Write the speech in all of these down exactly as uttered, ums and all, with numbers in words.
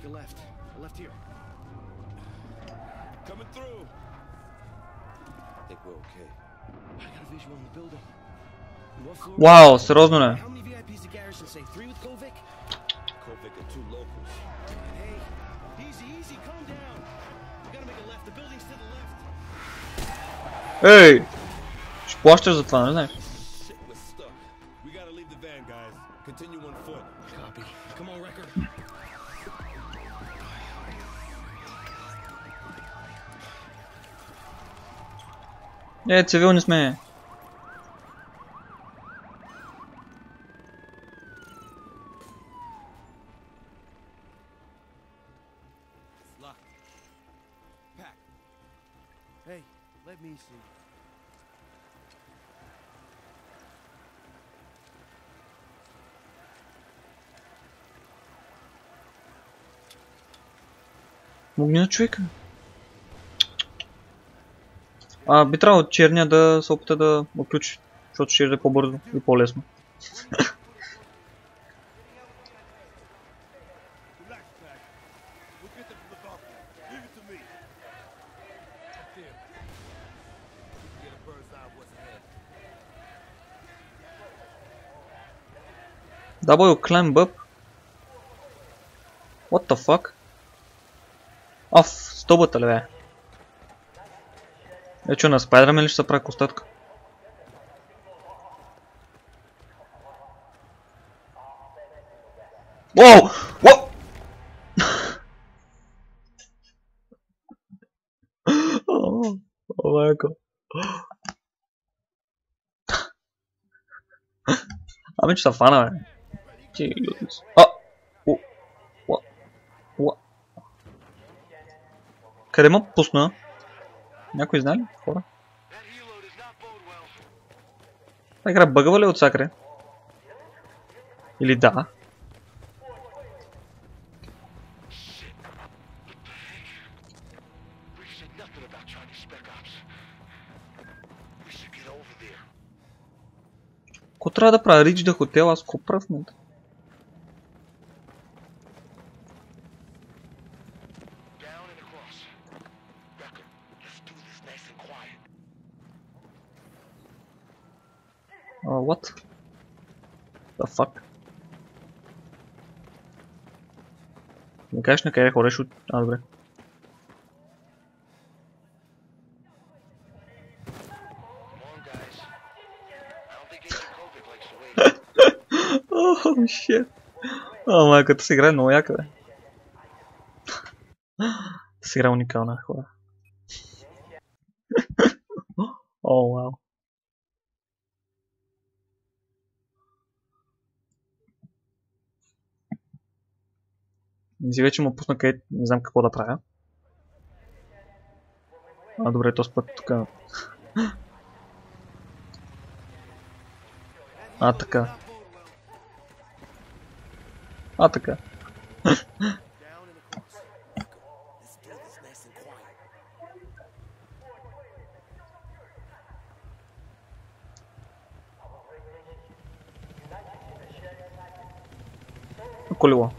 Take a left. A left here. Coming through. I think we're okay. I got a visual on the building. What floor? Вау, сериозно не. How many V I Ps did Garrison say? Three with Kovic? Kovic and two locals. Hey, easy, easy, calm down. We gotta make a left. The building's to the left. Ей! Ще плащаш за това, не знаеш? Shit, we're stuck. We gotta leave the van, guys. Continue on foot. Copy. Come on, Wrecker. Е, цивилни сме. Hey, let me see. Могни на човека. А, би трябвало черния да се опита да отключи, защото ще е по-бързо и по-лесно. W climb up. What the fuck? Оф, стълбата ли бе? Е, че на Спайдърмен ли ще се прави костатка? Воу! Воу! О, майко. Ами че са фана, бе. Ти люди си. А! О! О! О! Къде ме пусна? Някой знае ли? Хора? Това игра бъгава ли от всякъде? Или да? Ко трябва да правя? Рич да хотел, аз ко прав мен? Uh, what? The fuck? Не кажеш на къде ходиш от... А, добре. Oh, shit. О, майка, тази игра е много яка, бе. Тази игра е уникална, хора. О, вау. Си вече му пусна къде, не знам какво да правя. А, добре, този път тук. А, така. А, така. Колело.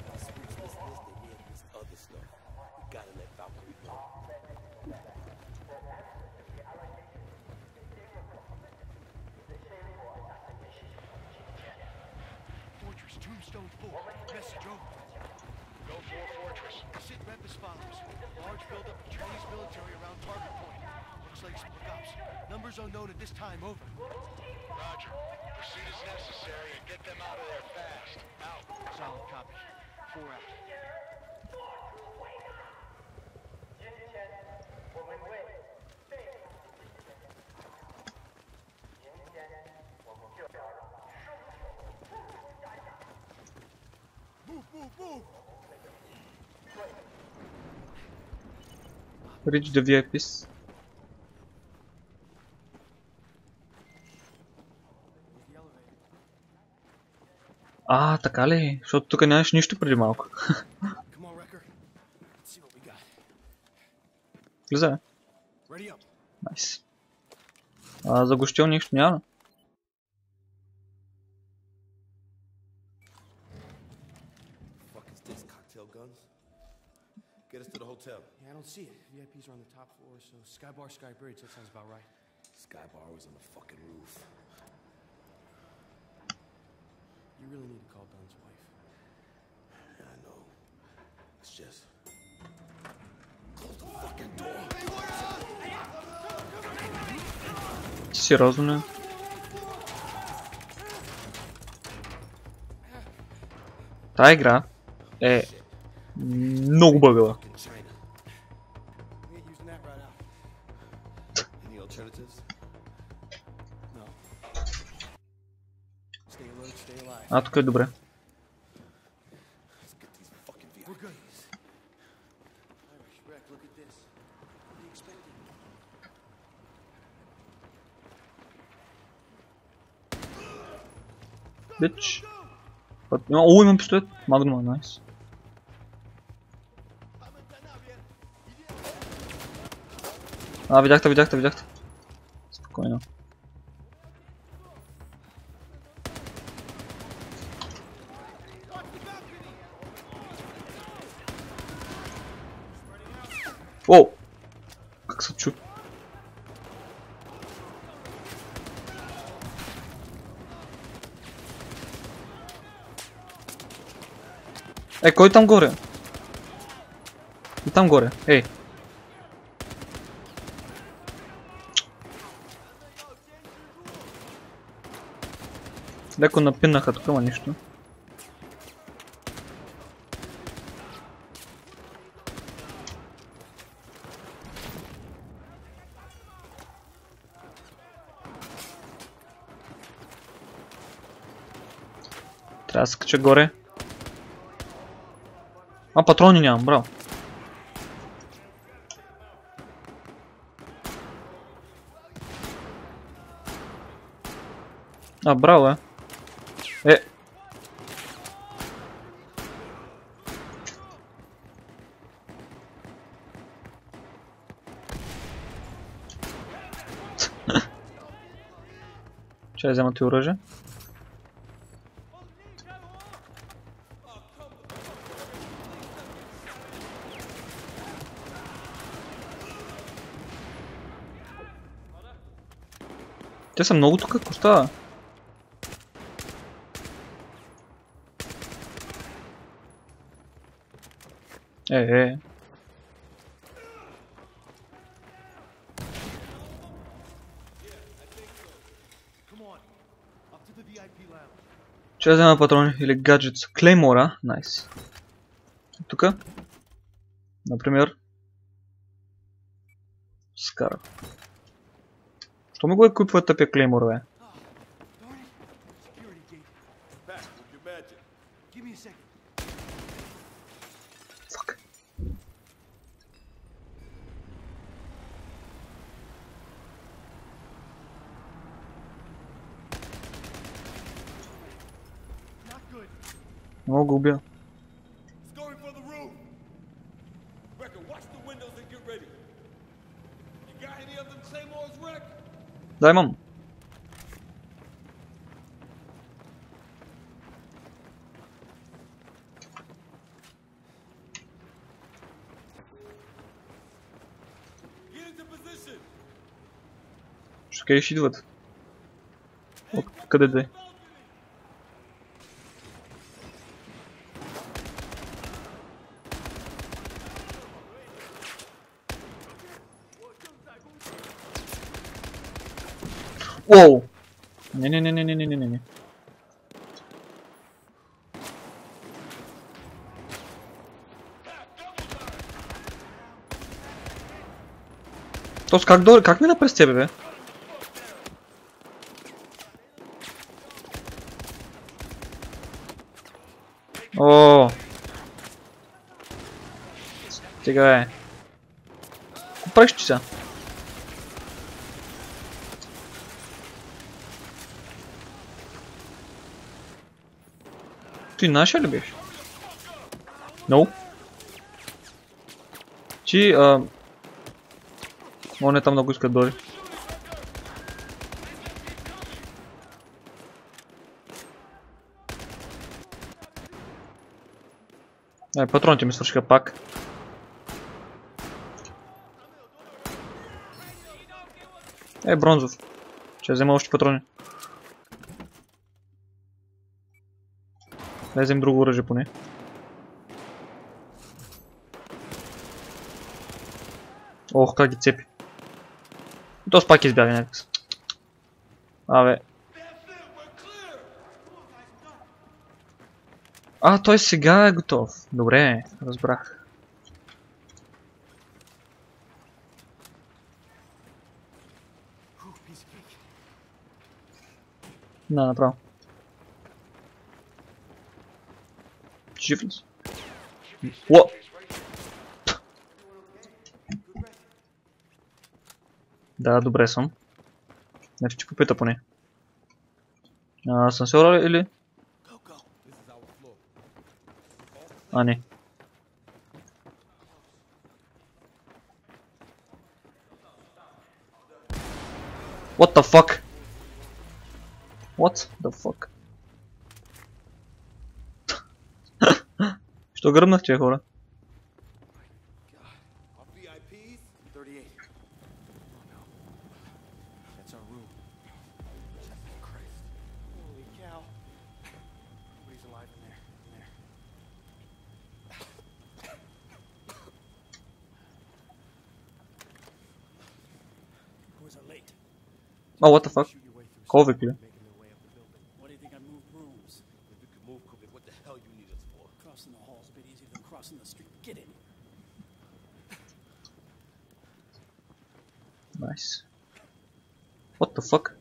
Tombstone four. Message over. Go for Fortress. Sit rep as follows. Large buildup of Chinese military around target point. Looks like split ops. Numbers unknown at this time, over. Roger. Proceed as necessary and get them out of there fast. Out. Solid copy. Four out. Reach the V I Ps. А, така ли? Защото тук нямаш нищо преди малко. Влизай. Найс. А, загощил нищо няма. Get us to the hotel. Yeah, I don't see it. V I Ps are on the top floor, so Sky Bar, Sky Bridge, that sounds about right. Sky Bar was on the fucking roof. You really need to call Dunn's wife. Yeah, I know. It's just... Close the fucking door. Серьезно? Та игра е много бъгава. Any alternatives? No. Stay alert, stay alive. А, тук е добре. Let's get these fucking V I Ps. We're good. Irish, Breck, look at this. What are you expecting? Бич. О, имам пистолет. Магнума, найс. А, видяхте, видяхте, видяхте. Спокойно. О! Как се чу? Е, кой там горе? И там горе, ей. Леко напинаха тук, ама нищо. Трябва да се кача горе. А, патрони нямам, браво. А, браво е. Е. Чай взема ти оръжие. Те са много тук, какво става? Е, е. Че да взема патрони или гаджетс? Клеймора, найс. Тука. Например. Скар. Що ми го е купва тъпя клеймор, бе? Fuck. Не мога го убия. Да, имам. Къде ще идват? От къде да е? Уоу! Не, не, не, не, не, не, не, не. Тос как долу? Как мина през тебе, бе? О! Стига, бе. Какво правиш ти сега? Ти наша ли беше? No. Ти, а... Он е там много иска да дойде. Ай, патроните ми свършиха пак. Е, бронзов. Ще взема още патрони. Да взем друго оръжие поне. Ох, как ги цепи. То пак избяга някакъв. Абе. А, той сега е готов. Добре, разбрах. Да, направо. Жив ли си? Уа! Да, добре съм. Значи, че попита поне. Асансьора или? А, не. What the fuck? What the fuck? Що гръмнах, че хора? Oh, what the fuck? Ковик ли? What do you think I moved rooms? If we could move quickly, what the hell you need us for? Crossing the hall's a bit easier than crossing the street. Get in. Nice. What the fuck?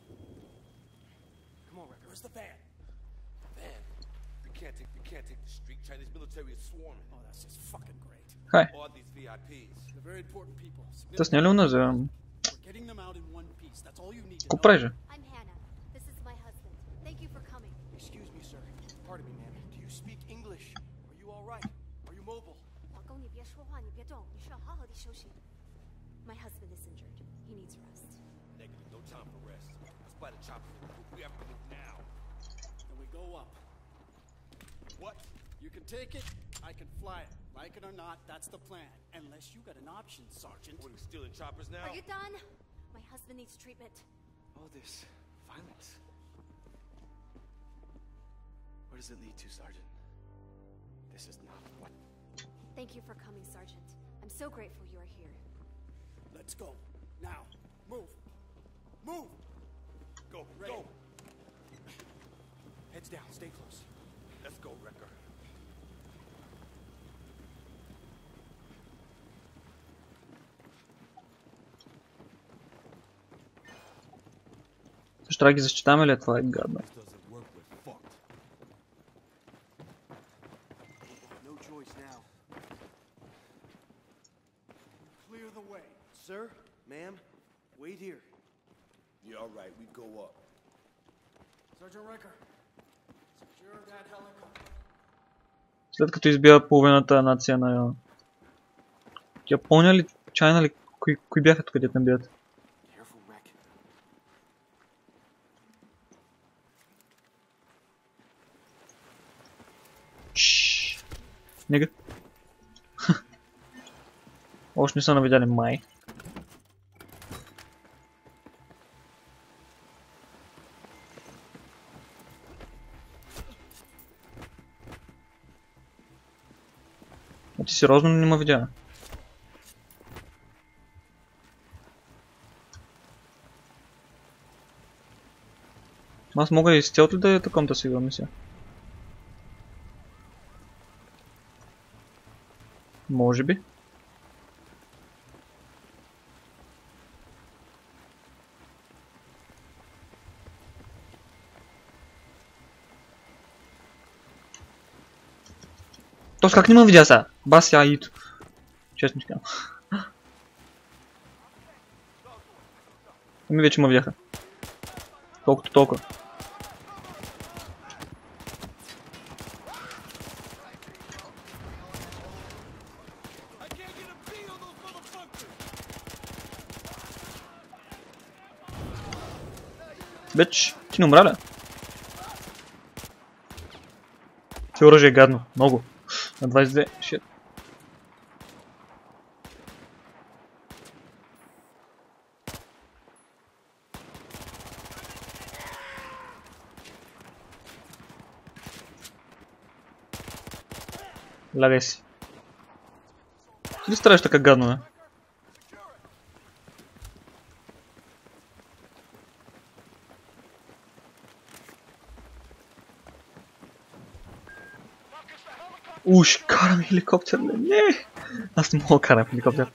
Come on, Rick. Where's the van? Man, we can't take we can't take the street. Chinese military is swarming. Oh, that's just fucking great. Хай. All these V I Ps. They're very important people. Та сняли у нас за... We're getting them out in one piece. That's all you need to know. Купрай же. I'm Hannah. This is my husband. Thank you for coming. Excuse me, sir. Pardon me, ma'am. Do you speak English? Are you all right? Are you mobile? 老公，你别说话，你别动，你需要好好地休息。My husband is injured. He needs rest. Negative. No time for rest. Let's buy the chopper. We have to move now. Then we go up. What? You can take it. I can fly it. Like it or not, that's the plan. Unless you got an option, Sergeant. What are we stealing choppers now? Are you done? My husband needs treatment. All this violence. Where does it lead to, Sergeant? This is not what... Thank you for coming, Sergeant. I'm so grateful you are here. Let's go. Now. Move. Move. Go, Ready. go. Heads down. Stay close. Let's go, Wrecker. Също трябва да ги защитаваме ли това е гадно? This doesn't work, we're fucked. No choice now. Clear the way. Sir, ma'am, wait here. Yeah, all right, we go up. Sergeant Ricker. Secure that helicopter. След като избива половината нация на... Япония ли? Чайна ли? Кои, кои бяха тук, дето не бият? Careful, Wreck. Шшш. Нига. Още не са навидяли май. А ти сериозно не ме видя? Аз мога и с цялото да е таком да сигурно мисля. Може би. Тоест как не ме видя сега? Бас я ито. Честно ти казвам. Ами вече ме видяха. Колкото толкова. Бич, ти не умра ли? Ти оръжие е гадно, много. На двайсет и две, shit. Лягай си. Ти ли стреляш така гадно, бе? Уж, карам хеликоптер, бе. Не! Аз не мога да карам хеликоптер.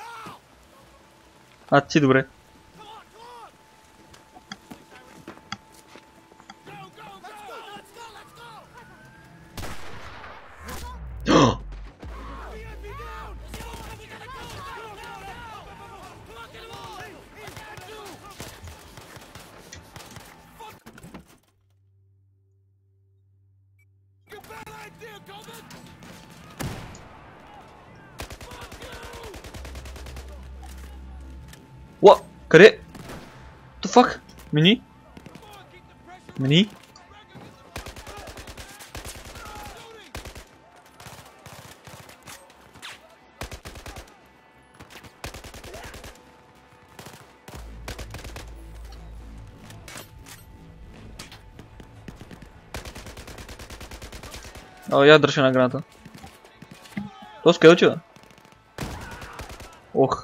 А, ти добре. What? Къде? What the fuck? Мини? Мини? О, я дръжа на граната. То скъде отива? Ох.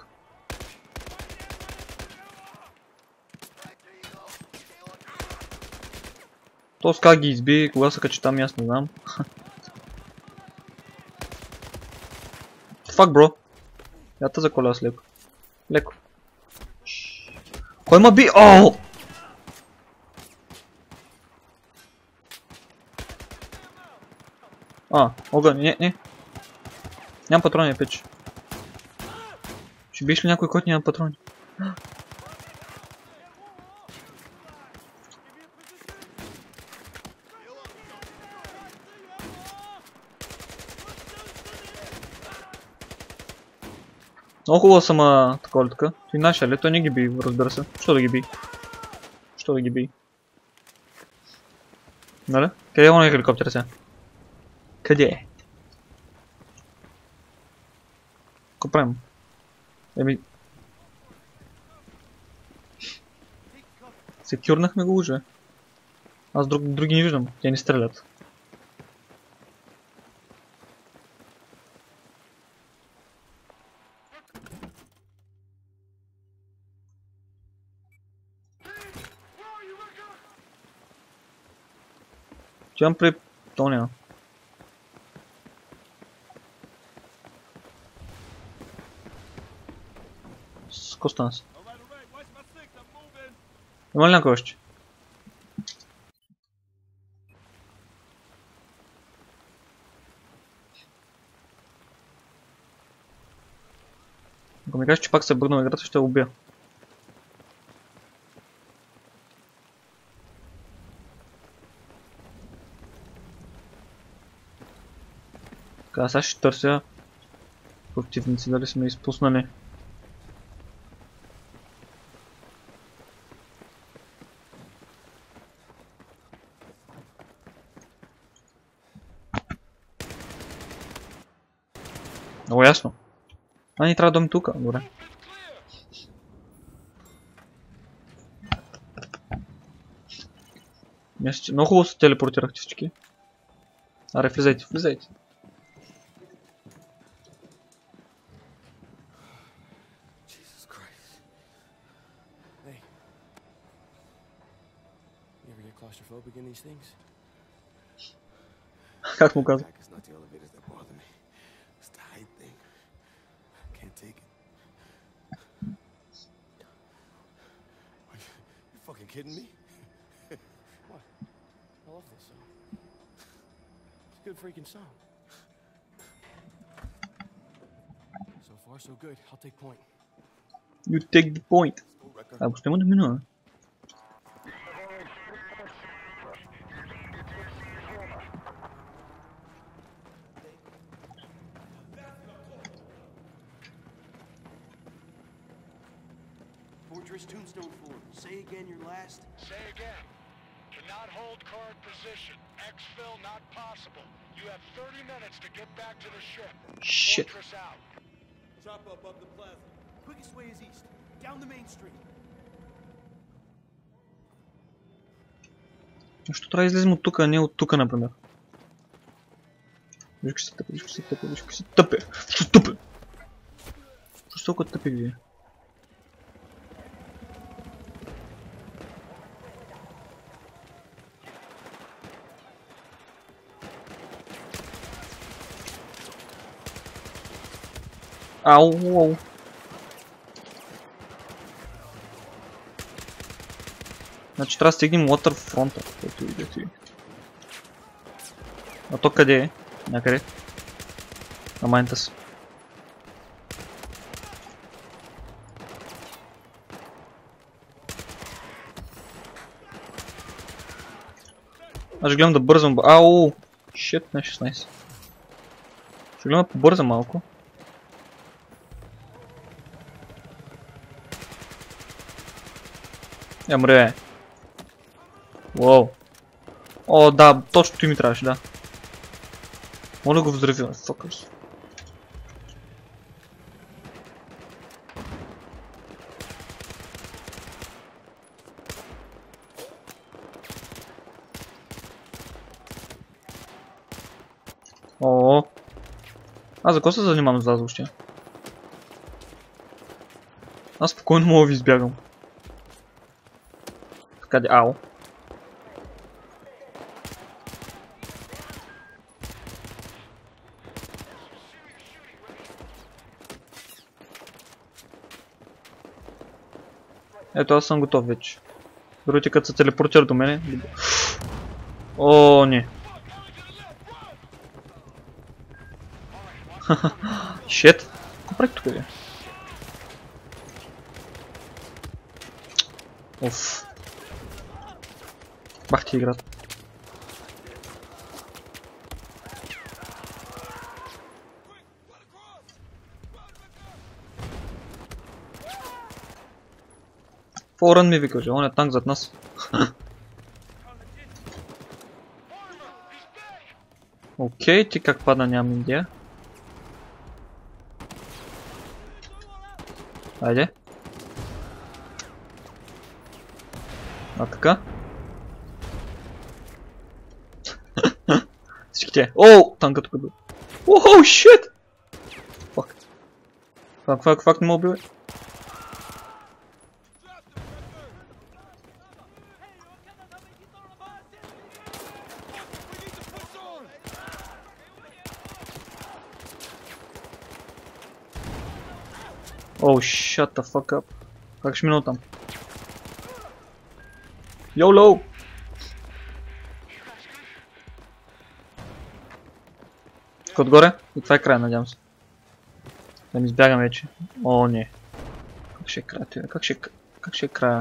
То с как ги изби, кога се качи там, аз не знам. Фак, бро. Я те заколя с леко. Леко. Кой ма би? О! А, огън, не, не. Нямам патрони, пич. Ще биш ли някой, който няма патрони? Много хубаво съм а, такова ли така. Той наша ли? Той не ги би, разбира се. Що да ги би? Що да ги би? Нали? Къде е ония хеликоптер сега? Къде е? Какво правим? Еми... Секюрнахме го уже. Аз друг, други не виждам. Те не стрелят. Отивам при Тоня. С Костанс. Има ли някой още? Ако ми кажеш, че пак се бъгна играта, ще я убия. Така, сега ще търся противници, дали сме изпуснали. Много ясно. А, ни трябва да дойдем тук, добре. Много хубаво се телепортирахте всички. Аре, влизайте, влизайте. Как му каза? Fucking kidding me? What? I love this song. It's a good freaking song. So far, so good. I'll take point. You take the point. А, въобще му да минува. Fortress Tombstone four. Say again your last. Say again. Cannot hold current position. Exfil not possible. You have thirty minutes to get back to the ship. Shit. Fortress out. Chop up up the plaza. Quickest way is east. Down the main street. Защо трябва да излезем от тук, а не от тук, например? Виж какви са тъпи, виж какви са тъпи, виж какви са тъпи. Що са тъпи? Що са толкова тъпи вие? Ау, ау. Значи трябва да стигнем Waterfront-а, който идете. А то къде е? Някъде? На майната си. Аз ще гледам да бързам. Ау! Шит, на шестнайсет. Ще гледам да побързам малко. Я мре. Уоу. О, да, точно той ми трябваше, да. Моля го взривим, фокърс. О, аз за какво се занимавам с вас въобще? Аз спокойно мога да ви избягам. Къде? Ау. Ето, аз съм готов вече. Другите като се телепортира до мене. О, не. Шет. Какво прави тук е? Оф. Бах ти играта. Форън ми вика, че он е танк зад нас. Окей, okay, ти как падна, нямам идея. Айде. А така. Всички те. Оу, танка тук бил. Оу, шит! Фак. Фак, фак, фак, не мога бил. Оу, shut the fuck up. Как ще минал там? YOLO! Тук отгоре? И това е края, надявам се. Да ми избягам вече. О, не. Как ще е края? Как ще, как ще е края?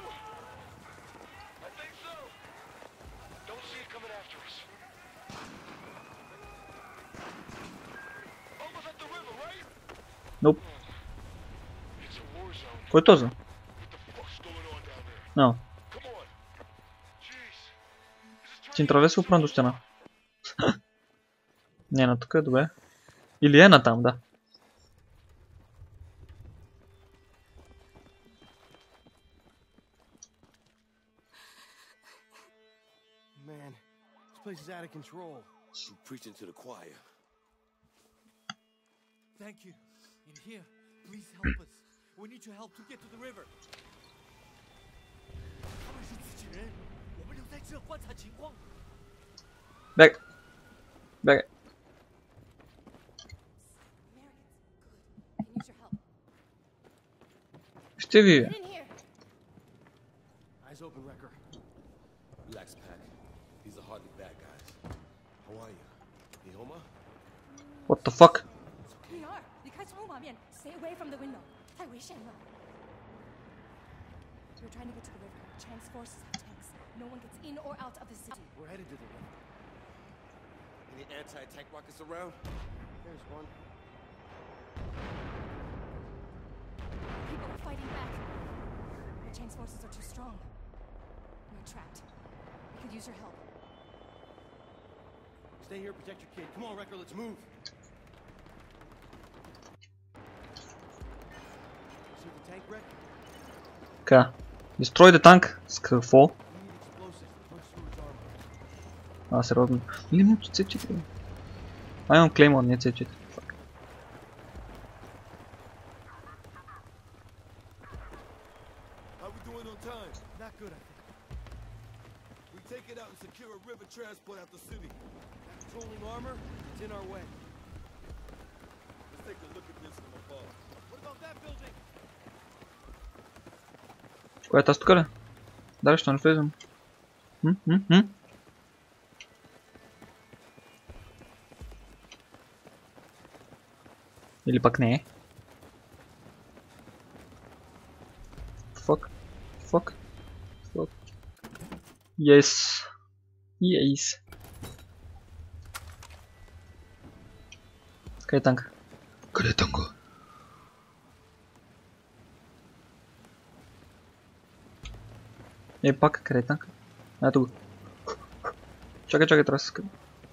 Nope. Кой е този? No. Ти не трябва да се опрем до стена. Не, на тук е добре. Или е на там, да. Man, this place is out of control. I'm preaching to the choir. Thank you. In here, please help us. We need your help to get to the river. 他们是自己人，我们留在这观察情况。 Back. Back. Americans, good. I need your help. Ще ви. Get in here. Eyes open, Wrecker. Relax, Pack. These are hardly bad guys. How are you? You home? What the fuck? 女儿，离开窗户旁边 ，Stay away from the window，太危险了。We're trying to get to the river. Chang's forces have tanks. No one gets in or out of the city. We're headed to the river. Any anti-tank rockets around? There's one. People are fighting back. But Chang's forces are too strong. We're trapped. We could use your help. Stay here, protect your kid. Come on, Wrecker, let's move. See the tank wreck? Така. Destroy the tank. С какво? We need explosives to punch through its armor. А, сериозно. Или му цепчите? A imam Claymore, nije C četiri. How we doing on time? Not good, I think. We take it out and secure a river transport out the city. That patrolling armor, it's in our way. Let's take a look at this from above. What about that building? Коя е тази тук ли? Дали ще не влезем? Хм, хм, хм? Или пак не е? Fuck. Fuck. Fuck. Yes. Yes. Къде е танка? Къде е танка? Е, пак къде е танка? Ето го. Чакай, чакай, трябва да се скъде.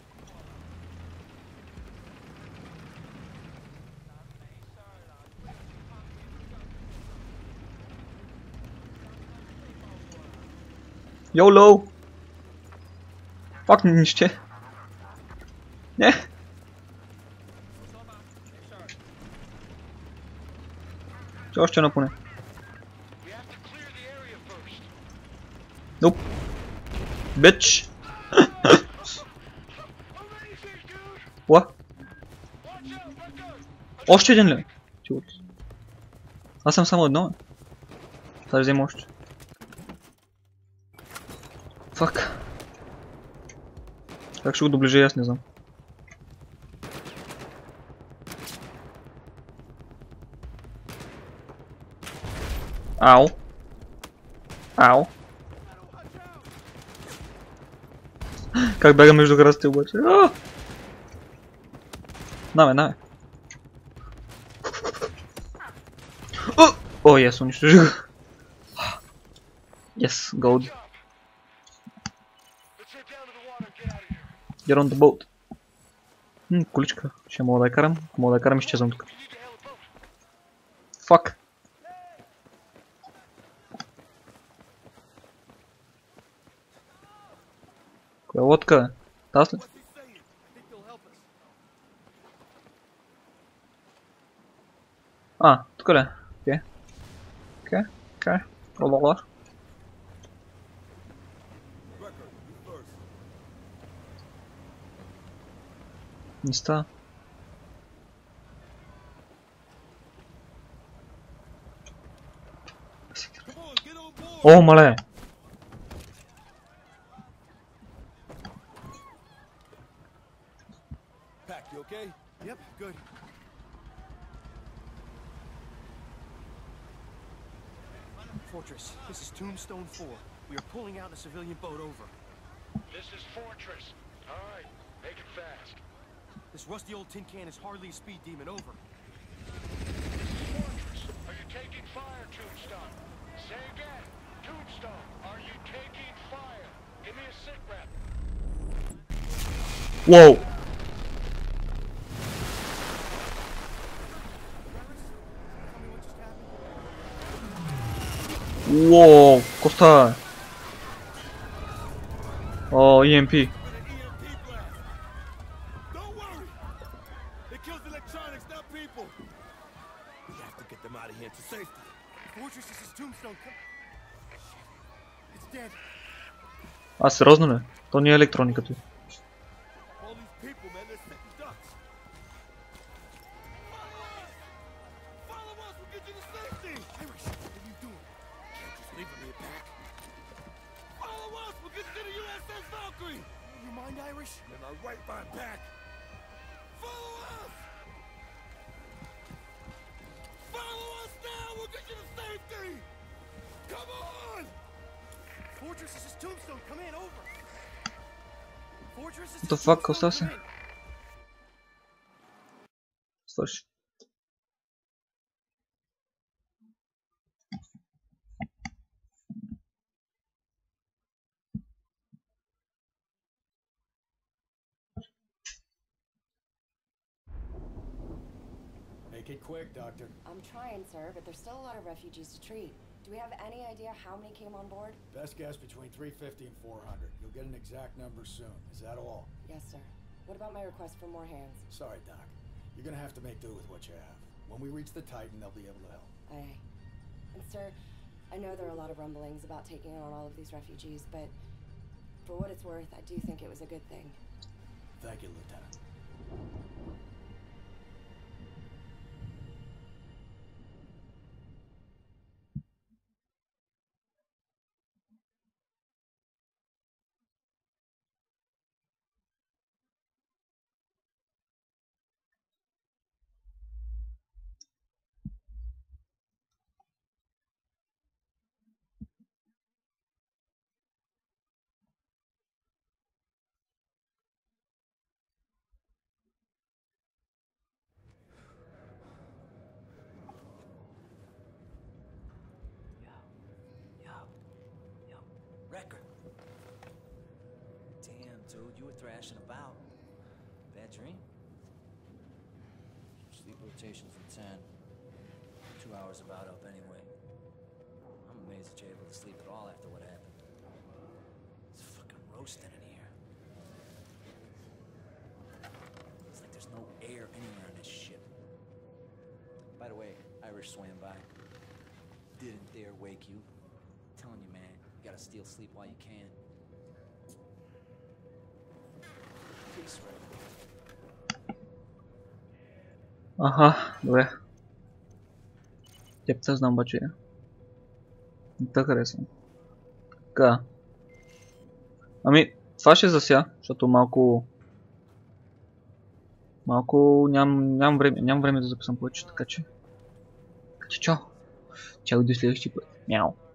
YOLO! Пак не ще. Не! Че още едно поне. Nope. Bitch! What? Още един ли? Чудо. Аз съм само едно. Сега взема още. Фак. Как ще го доближа, аз не знам. Ау. Ау. Как бяга между градите обаче? Наве, наве. О, yes, унищожи го. Yes, gold. Get on the boat. Хм, количка. Ще мога да я карам. Ако мога да я карам, изчезвам тук. Fuck. Коя лодка? Тази ли? А, тук ли? Окей. Окей, окей. Лололар. Не става. О, мале! Pack, you okay? Yep, good. Fortress, this is Tombstone four. We are pulling out a civilian boat over. This is Fortress. All right, make it fast. This rusty old tin can is hardly a speed demon, over. This is Fortress. Are you taking fire, Tombstone? Say again. Tombstone, are you taking fire? Give me a sit rep. Whoa! Tell me what just happened. Whoa! Коста! О, E M P. With an E M P blast. Don't worry. It kills electronics, not people. We have to get them out of here to safety. Fortress, this is Tombstone. Come. It's dead. А, сериозно ли? То не е електрониката. All these people, man, they're sitting ducks. Follow us! Follow us, we'll get you to safety! Irish, what are you doing? Can't just leave me back. Follow us, we'll get you to the U S S Valkyrie! You mind, Irish? Then I'll right behind back. Follow us! Follow us now, we'll get you to safety! Come on! Fortress, this is Tombstone. Come in, over. Fortress, this What the is fuck, Tombstone, Костаса? come in. Свърши. Make it quick, Doctor. I'm trying, sir, but there's still a lot of refugees to treat. Do we have any idea how many came on board? Best guess between three fifty and four hundred. You'll get an exact number soon. Is that all? Yes, sir. What about my request for more hands? Sorry, Doc. You're gonna have to make do with what you have. When we reach the Titan, they'll be able to help. Aye. And sir, I know there are a lot of rumblings about taking on all of these refugees, but for what it's worth, I do think it was a good thing. Thank you, Lieutenant. Wrecker. Damn, dude, you were thrashing about. Bad dream? Sleep rotation from ten. Two hours about up anyway. I'm amazed that you're able to sleep at all after what happened. It's fucking roasting in here. It's like there's no air anywhere on this ship. By the way, Irish swam by. Didn't dare wake you. I'm telling you, man. You gotta steal sleep while you can. Peace, right? Aha, добре. Теб те знам обаче. Не те харесвам. Така. Ами, това ще е за сега, защото малко... Малко ням, ням, време, ням време да записам повече, така че... Така че чао! Чао до следващия път. Мяу!